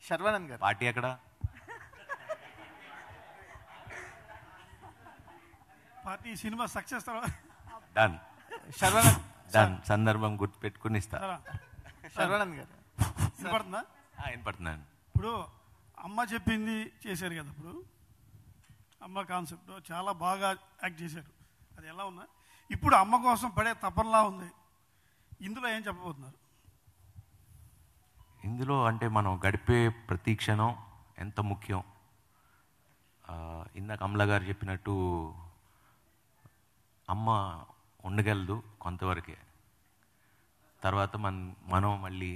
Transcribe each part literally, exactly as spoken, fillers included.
శర్వానంద్ గారు పార్టీ ఎక్కడ? Party cinema success తర్వాత డన్. శర్వానంద్ డన్. సందర్భం గుర్తు పెట్టుకుని ఇస్తా. శర్వానంద్ గారు వినపడుతుందా? వినపడుతున్నాను. ఇప్పుడు అమ్మ చెప్పింది చేశారు కదా, ఇప్పుడు అమ్మ కాన్సెప్ట్ చాలా బాగా యాక్ట్ చేశారు. అది ఎలా ఉన్నా ఇప్పుడు అమ్మ కోసం పడే తపనలా ఉంది. ఇందులో ఏం చెప్పబోతున్నారు? ఇందులో అంటే మనం గడిపే ప్రతి క్షణం ఎంత ముఖ్యం. ఇందాక అమల గారు చెప్పినట్టు అమ్మ ఉండగలదు కొంతవరకే, తర్వాత మన మనం మళ్ళీ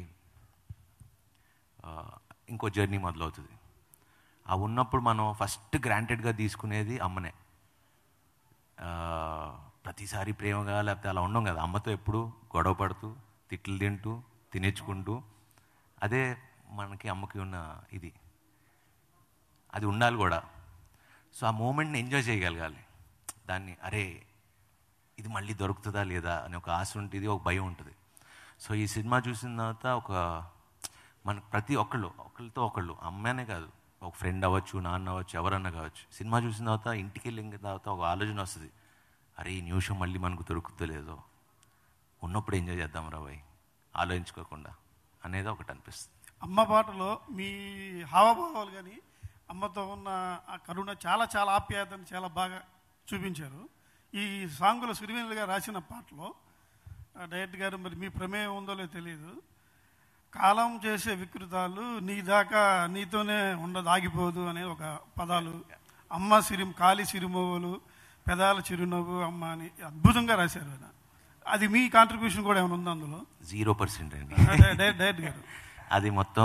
ఇంకో జర్నీ మొదలవుతుంది. ఆ ఉన్నప్పుడు మనం ఫస్ట్ గ్రాంటెడ్గా తీసుకునేది అమ్మనే. ప్రతిసారి ప్రేమగా లేకపోతే అలా ఉండం కదా, అమ్మతో ఎప్పుడు గొడవ పడుతూ తిట్లు తింటూ తినేచ్చుకుంటూ, అదే మనకి అమ్మకి ఉన్న ఇది, అది ఉండాలి కూడా. సో ఆ మూమెంట్ని ఎంజాయ్ చేయగలగాలి. దాన్ని అరే ఇది మళ్ళీ దొరుకుతుందా లేదా అని ఒక ఆశ ఉంటుంది, ఒక భయం ఉంటుంది. సో ఈ సినిమా చూసిన తర్వాత ఒక మనకు ప్రతి ఒక్కళ్ళు ఒకళ్ళతో ఒకళ్ళు, అమ్మనే కాదు, ఒక ఫ్రెండ్ అవ్వచ్చు, నాన్న అవ్వచ్చు, ఎవరన్నా కావచ్చు, సినిమా చూసిన తర్వాత ఇంటికి వెళ్ళిన తర్వాత ఒక ఆలోచన వస్తుంది, అరే ఈ నిమిషం మళ్ళీ మనకు దొరుకుతలేదో, ఉన్నప్పుడు ఎంజాయ్ చేద్దాం రా భయ్ ఆలోచించుకోకుండా అనేది ఒకటి అనిపిస్తుంది. అమ్మ పాటలో మీ హావభావాలు కానీ అమ్మతో ఉన్న ఆ కరుణ చాలా చాలా ఆప్యాయతను చాలా బాగా చూపించారు. ఈ సాంగులో సిరివెన్నెల గారు రాసిన పాటలో డైరెక్టర్ గారు మరి మీ ప్రమేయం ఉందో లేదో తెలియదు, కాలం చేసే వికృతాలు నీ దాకా నీతోనే ఉండదు ఆగిపోదు అనే ఒక పదాలు, అమ్మ సిరిం కాలి సిరిమోవులు పెదాల చిరునవ్వు అమ్మ అని అద్భుతంగా రాశారు ఆయన. అది మీ కాంట్రిబ్యూషన్ కూడా ఏమైనా ఉందా అందులో? జీరో పర్సెంట్ అండి. డైరెక్టర్ గారు అది మొత్తం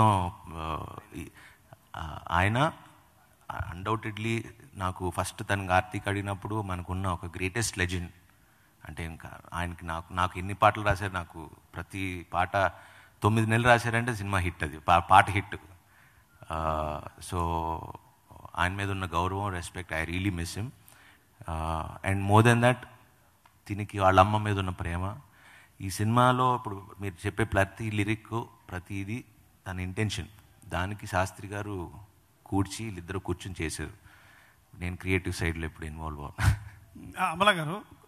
ఆయన అన్డౌటెడ్లీ నాకు ఫస్ట్ తను కార్తీక్ అడిగినప్పుడు మనకున్న ఒక గ్రేటెస్ట్ లెజెండ్ అంటే ఇంకా ఆయనకి నాకు నాకు ఎన్ని పాటలు రాశారు, నాకు ప్రతి పాట తొమ్మిది నెలలు రాశారంటే సినిమా హిట్, అది పాట హిట్. సో ఆయన మీద ఉన్న గౌరవం, respect, I really miss him. And more than that తినికి వాళ్ళ అమ్మ మీద ఉన్న ప్రేమ. ఈ సినిమాలో ఇప్పుడు మీరు చెప్పే ప్రతి లిరిక్ ప్రతిదీ తన ఇంటెన్షన్, దానికి శాస్త్రి గారు కూర్చి వీళ్ళిద్దరూ కూర్చుని చేశారు. నేను క్రియేటివ్ సైడ్లో ఎప్పుడు ఇన్వాల్వ్ అవ్వను. అమల గారు